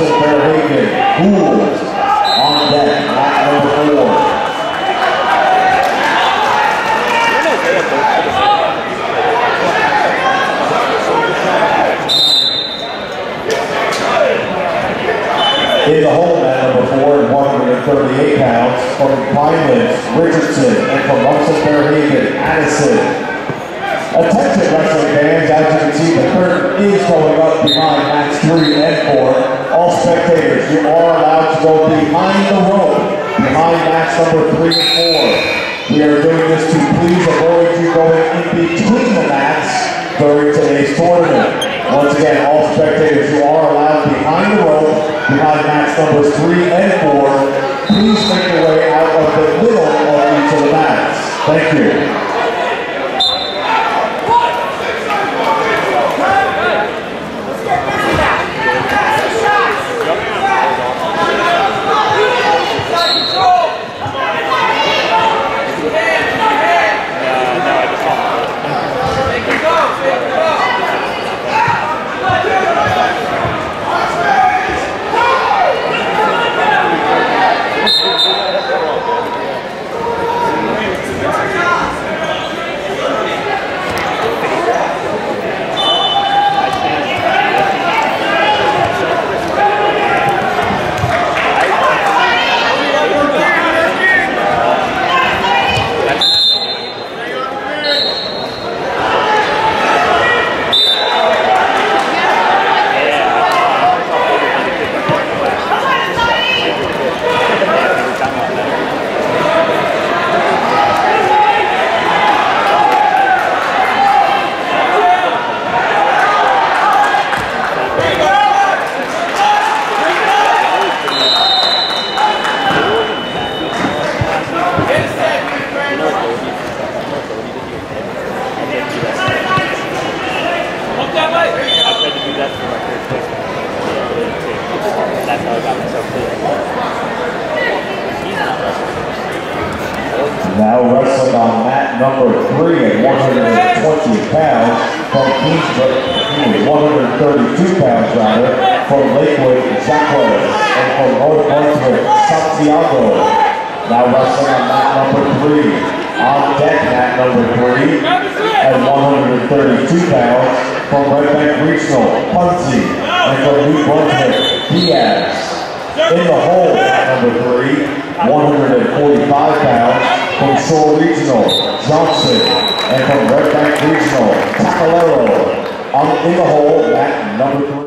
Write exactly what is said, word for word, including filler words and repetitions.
Wilson Fairhaven, Gould on deck, mat number four. In the hole, mat number four at one hundred thirty-eight pounds, from Pinelands, Richardson, and from Wilson Fairhaven, Addison. Attention wrestling fans, as you can see the curtain is going up behind mats three and four. All spectators, you are allowed to go behind the rope, behind mats number three and four. We are doing this to please avoid you going in between the mats during today's tournament. Once again, all spectators, you are allowed behind the rope, behind mats numbers three and four. Please make your way out of the middle of each of the mats. Thank you. Now wrestling on mat number three at one hundred twenty pounds from Kingsbrook, one hundred thirty-two pounds rather, from Lakewood, Jacqueline, and from North Brunswick, Santiago. Now wrestling on mat number three, on deck mat number three at one hundred thirty-two pounds, from Red Bank Regional, Punzi, and from New Brunswick, Diaz. In the hole, mat number three, one hundred forty-five pounds, from Shore Regional, Johnson, and from Red Bank Regional, Tacolero. On in the hole, mat number three.